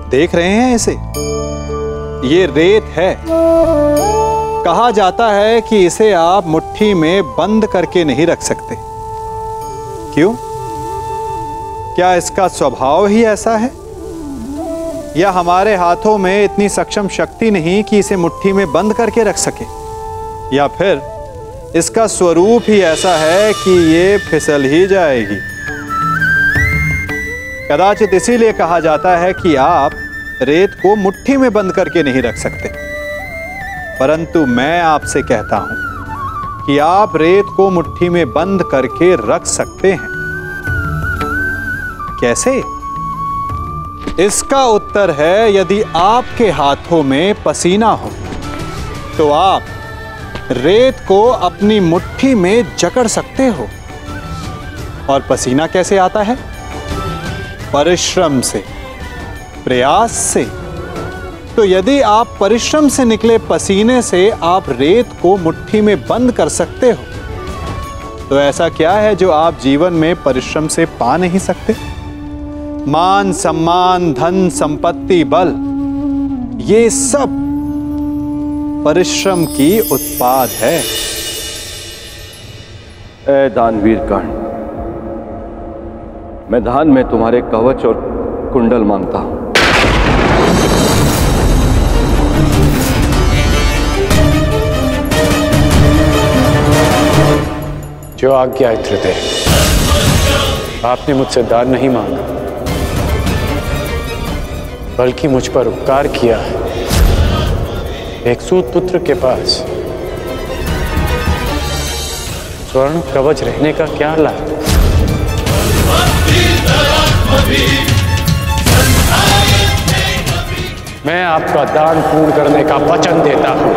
देख रहे हैं इसे? ये रेत है। कहा जाता है कि इसे आप मुट्ठी में बंद करके नहीं रख सकते। क्यों? क्या इसका स्वभाव ही ऐसा है, या हमारे हाथों में इतनी सक्षम शक्ति नहीं कि इसे मुट्ठी में बंद करके रख सके, या फिर इसका स्वरूप ही ऐसा है कि ये फिसल ही जाएगी। कदाचित इसीलिए कहा जाता है कि आप रेत को मुट्ठी में बंद करके नहीं रख सकते। परंतु मैं आपसे कहता हूं कि आप रेत को मुट्ठी में बंद करके रख सकते हैं। कैसे? इसका उत्तर है, यदि आपके हाथों में पसीना हो तो आप रेत को अपनी मुट्ठी में जकड़ सकते हो। और पसीना कैसे आता है? परिश्रम से, प्रयास से। तो यदि आप परिश्रम से निकले पसीने से आप रेत को मुट्ठी में बंद कर सकते हो, तो ऐसा क्या है जो आप जीवन में परिश्रम से पा नहीं सकते? मान, सम्मान, धन, संपत्ति, बल, ये सब परिश्रम की उत्पाद है। ए दानवीर कर्ण, मैं दान में तुम्हारे कवच और कुंडल मांगता हूं। जो आज्ञा इत्रते, आपने मुझसे दान नहीं मांगा, बल्कि मुझ पर उपकार किया है। एक सूत पुत्र के पास स्वर्ण कवच रहने का क्या लाभ? मैं आपका दान पूर्ण करने का वचन देता हूं।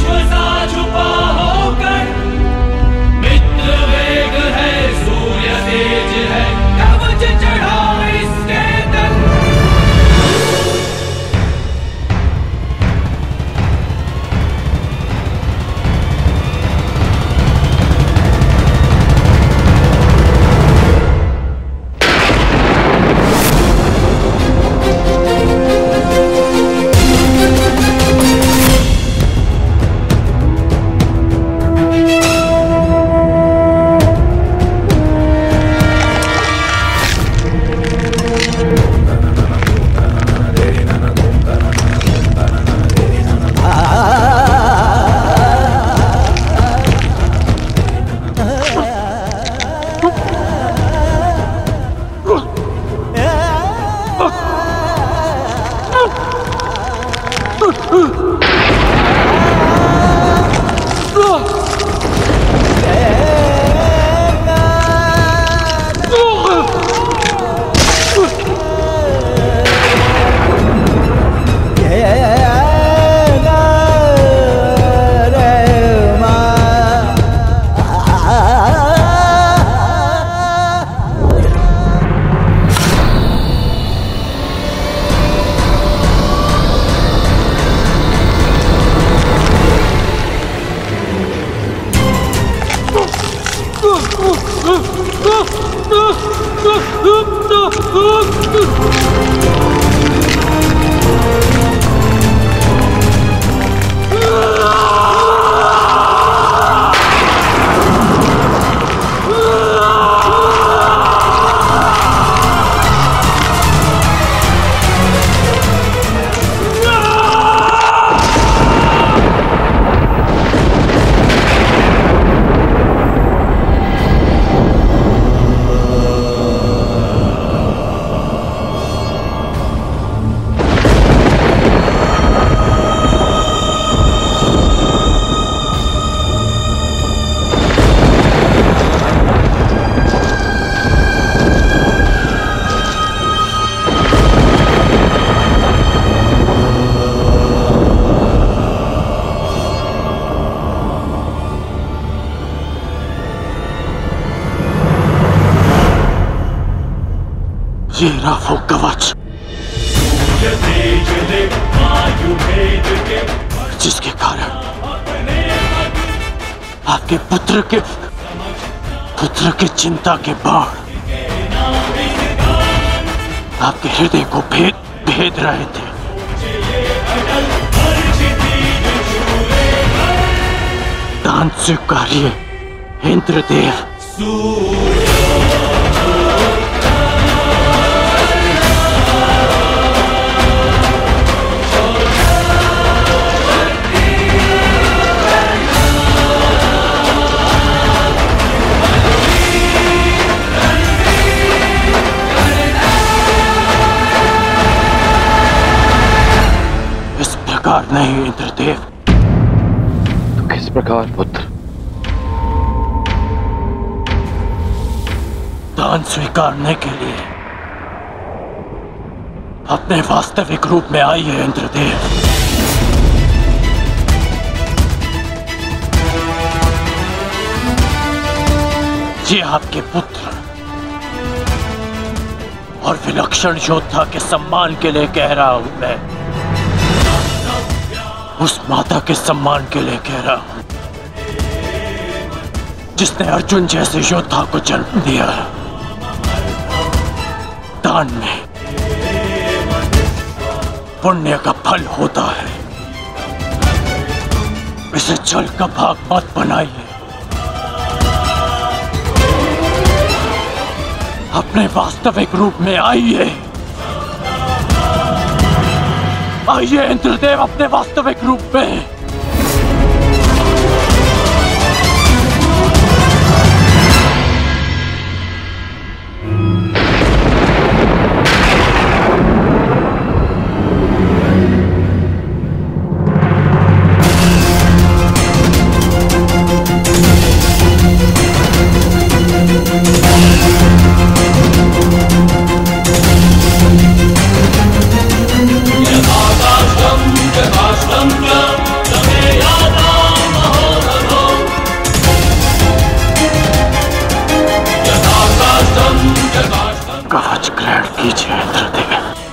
सूर्य ये रहा वो कवच जिसके कारण आपके पुत्र के चिंता के बाण आपके हृदय को भेद रहे थे। दान स्वीकारिए इंद्रदेव। इस प्रकार नहीं इंद्रदेव। तो किस प्रकार पुत्र? दान स्वीकारने के लिए अपने वास्तविक रूप में आइए इंद्रदेव। ये आपके पुत्र और विलक्षण योद्धा के सम्मान के लिए कह रहा हूं मैं। उस माता के सम्मान के लिए कह रहा हूं जिसने अर्जुन जैसे योद्धा को जन्म दिया। दान में पुण्य का फल होता है। इसे जल का भाग मत बनाइए। अपने वास्तविक रूप में आइए। आइए इंद्रदेव अपने वास्तविक रूप में। कवच ग्रहण कीजिए इंद्रदेव।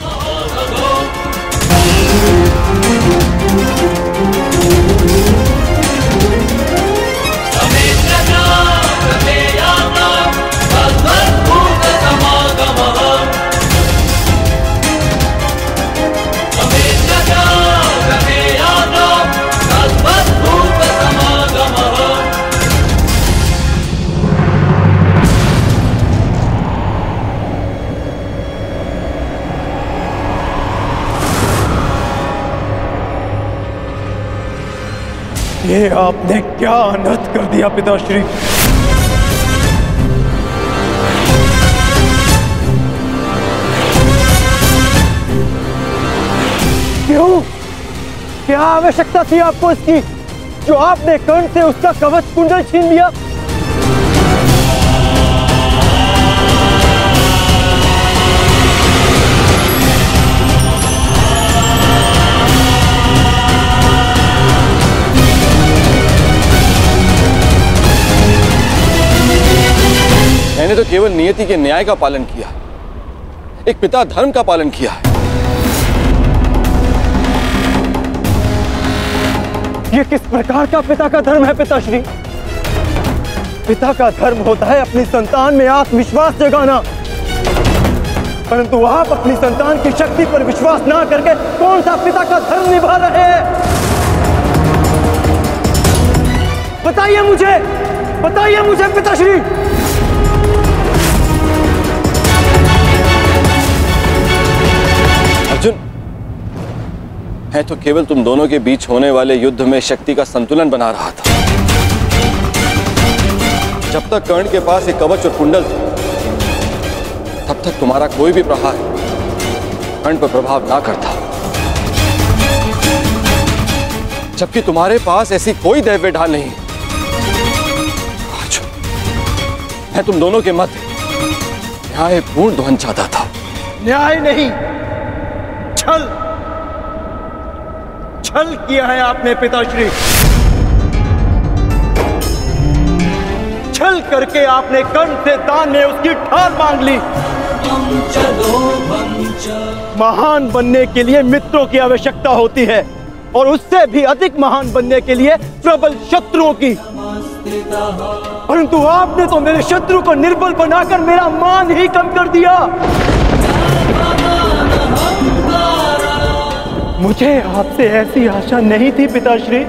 ये आपने क्या अनर्थ कर दिया पिताश्री। क्यों? क्या आवश्यकता थी आपको इसकी, जो आपने कर्ण से उसका कवच कुंडल छीन लिया? मैंने तो केवल नियति के न्याय का पालन किया, एक पिता धर्म का पालन किया है। ये किस प्रकार का पिता का धर्म है पिताश्री? पिता का धर्म होता है अपनी संतान में आत्मविश्वास जगाना, परंतु आप अपनी संतान की शक्ति पर विश्वास ना करके कौन सा पिता का धर्म निभा रहे हैं? बताइए मुझे पिताश्री। अर्जुन, मैं तो केवल तुम दोनों के बीच होने वाले युद्ध में शक्ति का संतुलन बना रहा था। जब तक कर्ण के पास एक कवच और कुंडल थे, तब तक तुम्हारा कोई भी प्रहार कर्ण पर प्रभाव ना करता। जबकि तुम्हारे पास ऐसी कोई दैव्य ढाल नहीं। अर्जुन, मैं तुम दोनों के मध्य न्यायपूर्ण ध्वंस चाहता था। न्याय नहीं, छल किया है आपने पिताश्री। छल करके आपने कर्ण से दान में उसकी ढाल मांग ली, महान बनने के लिए मित्रों की आवश्यकता होती है और उससे भी अधिक महान बनने के लिए प्रबल शत्रुओं की। परंतु आपने तो मेरे शत्रु को निर्बल बनाकर मेरा मान ही कम कर दिया। मुझे आपसे ऐसी आशा नहीं थी पिताश्री।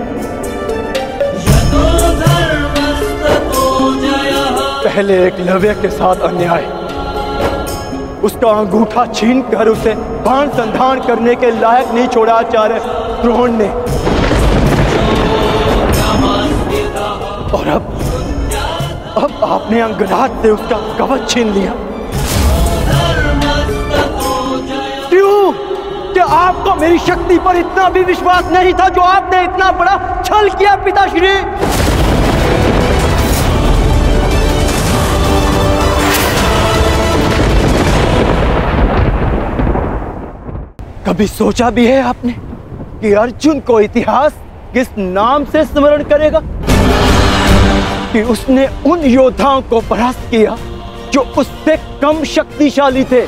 पहले एकलव्य के साथ अन्याय, उसका अंगूठा छीनकर उसे बाण संधान करने के लायक नहीं छोड़ा आचार्य द्रोण ने, और अब आपने अंगराज से उसका कवच छीन लिया। क्यों? क्या आपको मेरी शक्ति पर इतना भी विश्वास नहीं था जो आपने इतना बड़ा छल किया पिताश्री? कभी सोचा भी है आपने कि अर्जुन को इतिहास किस नाम से स्मरण करेगा? कि उसने उन योद्धाओं को परास्त किया जो उससे कम शक्तिशाली थे,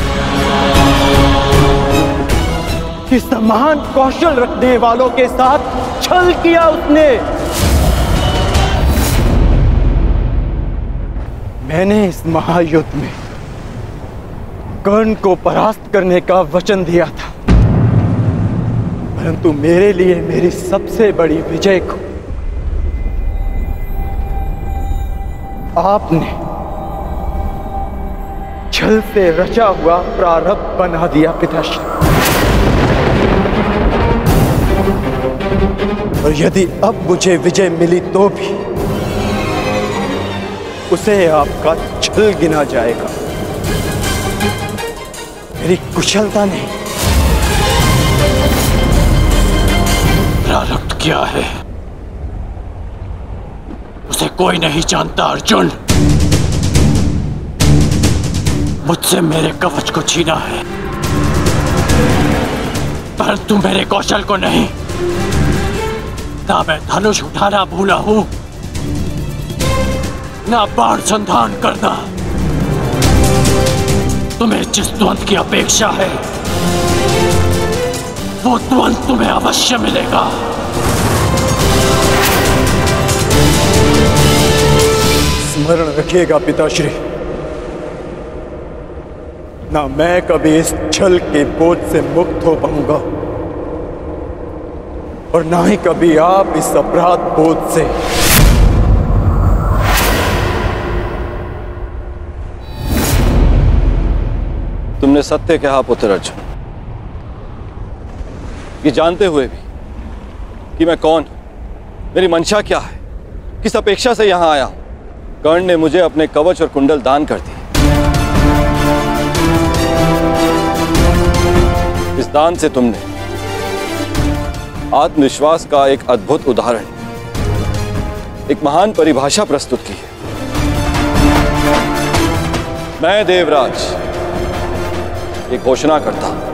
कि समान कौशल रखने वालों के साथ छल किया उसने। मैंने इस महायुद्ध में कर्ण को परास्त करने का वचन दिया था, परंतु मेरे लिए मेरी सबसे बड़ी विजय को आपने छल से रचा हुआ प्रारब्ध बना दिया पिताश्री। और यदि अब मुझे विजय मिली तो भी उसे आपका छल गिना जाएगा, मेरी कुशलता नहीं। प्रारब्ध क्या है उसे कोई नहीं जानता अर्जुन। मुझसे मेरे कवच को छीना है, परंतु मेरे कौशल को नहीं। ना मैं धनुष उठाना भूला हूं, ना बाण संधान करना। तुम्हें जिस द्वंद की अपेक्षा है वो द्वंद तुम्हें अवश्य मिलेगा। स्मरण रखिएगा पिताश्री, ना मैं कभी इस छल के बोझ से मुक्त हो पाऊंगा और ना ही कभी आप इस अपराध बोझ से। तुमने सत्य कहा पुत्र अर्जुन। ये जानते हुए भी कि मैं कौन हूं, मेरी मंशा क्या है, किस अपेक्षा से यहां आया हूं, कर्ण ने मुझे अपने कवच और कुंडल दान कर दिए। इस दान से तुमने आत्मविश्वास का एक अद्भुत उदाहरण, एक महान परिभाषा प्रस्तुत की है। मैं देवराज ये घोषणा करता हूं,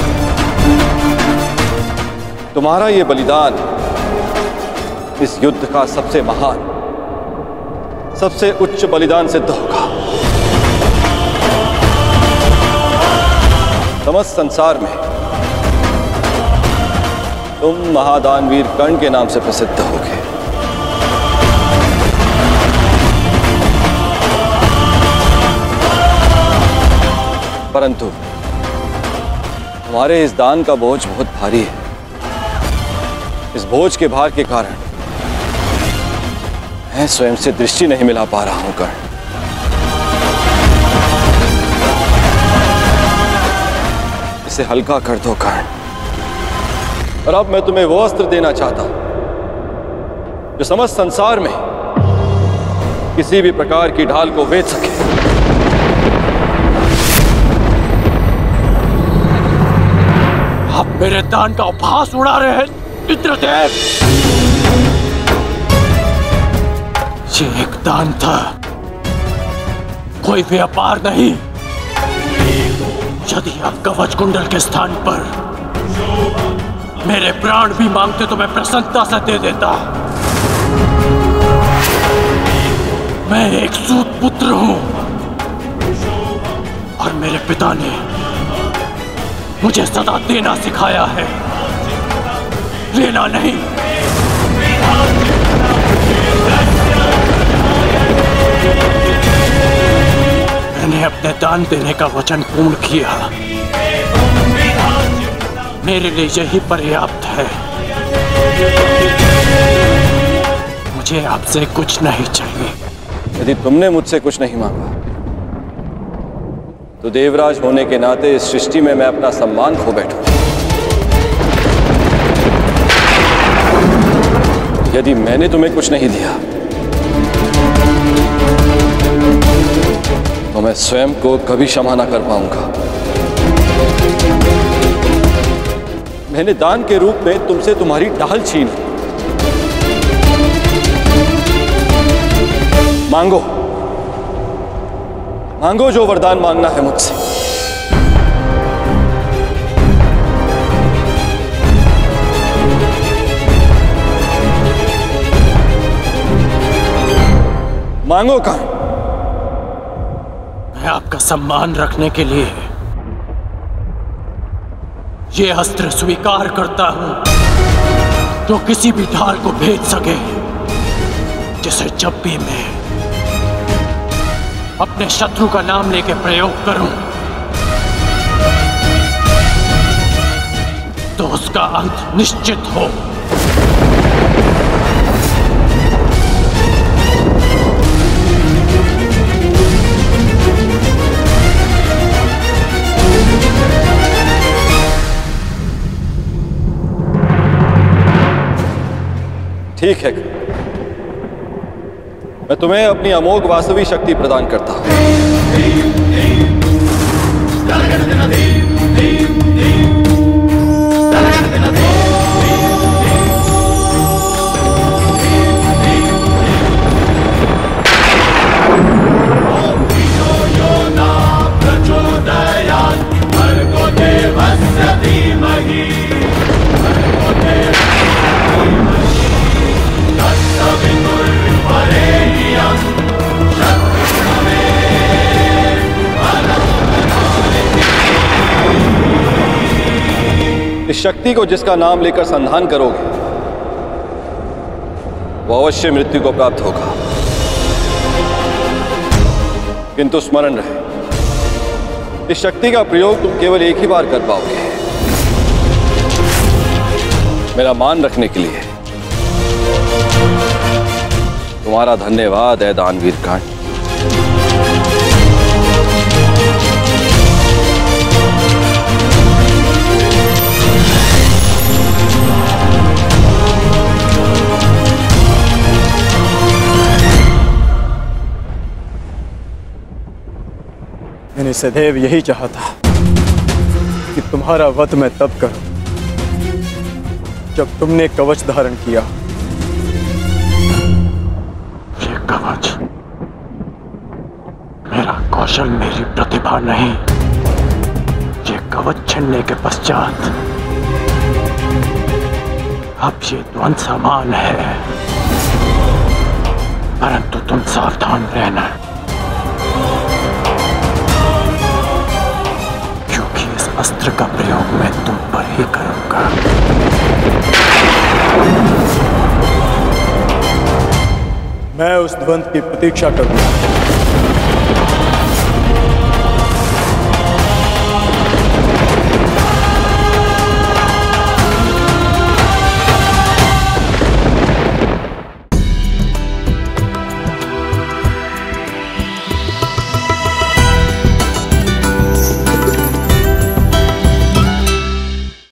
तुम्हारा ये बलिदान इस युद्ध का सबसे महान, सबसे उच्च बलिदान सिद्ध होगा। समस्त संसार में तुम महादानवीर कर्ण के नाम से प्रसिद्ध होगे। परंतु तुम्हारे इस दान का बोझ बहुत भारी है। इस बोझ के भार के कारण मैं स्वयं से दृष्टि नहीं मिला पा रहा हूं कर्ण। इसे हल्का कर दो कर्ण। और अब मैं तुम्हें वो अस्त्र देना चाहता हूं जो समस्त संसार में किसी भी प्रकार की ढाल को वेध सके। आप मेरे दान का उपहास उड़ा रहे हैं इंद्रदेव। ये एक दान था, कोई व्यापार नहीं। यदि आप कवच कुंडल के स्थान पर मेरे प्राण भी मांगते तो मैं प्रसन्नता से दे देता। मैं एक सूत पुत्र हूं और मेरे पिता ने मुझे सदा देना सिखाया है, लेना नहीं। मैंने अपने दान देने का वचन पूर्ण किया। मेरे लिए यही पर्याप्त है। मुझे आपसे कुछ नहीं चाहिए। यदि तुमने मुझसे कुछ नहीं मांगा तो देवराज होने के नाते इस सृष्टि में मैं अपना सम्मान खो बैठूं। यदि मैंने तुम्हें कुछ नहीं दिया तो मैं स्वयं को कभी क्षमा ना कर पाऊंगा। मैंने दान के रूप में तुमसे तुम्हारी ढाल छीन ली। मांगो, मांगो जो वरदान मांगना है मुझसे। मांगो कर्ण। मैं आपका सम्मान रखने के लिए ये अस्त्र स्वीकार करता हूं जो किसी भी ढाल को भेद सके, जिसे जब भी मैं अपने शत्रु का नाम लेके प्रयोग करूं तो उसका अंत निश्चित हो। ठीक है, मैं तुम्हें अपनी अमोघ वास्तविक शक्ति प्रदान करता हूं। इस शक्ति को जिसका नाम लेकर संधान करोगे वो अवश्य मृत्यु को प्राप्त होगा, किंतु स्मरण रहे इस शक्ति का प्रयोग तुम केवल एक ही बार कर पाओगे, मेरा मान रखने के लिए। तुम्हारा धन्यवाद है दानवीर कर्ण। मैंने सदैव यही चाहा था कि तुम्हारा वध मैं तब करूं जब तुमने कवच धारण किया। ये कवच मेरा कौशल, मेरी प्रतिभा नहीं। ये कवच छिनने के पश्चात अब ये द्वंद समान है, परंतु तुम सावधान रहना, अस्त्र का प्रयोग मैं तुम पर ही करूंगा। मैं उस द्वंद की प्रतीक्षा करूंगा।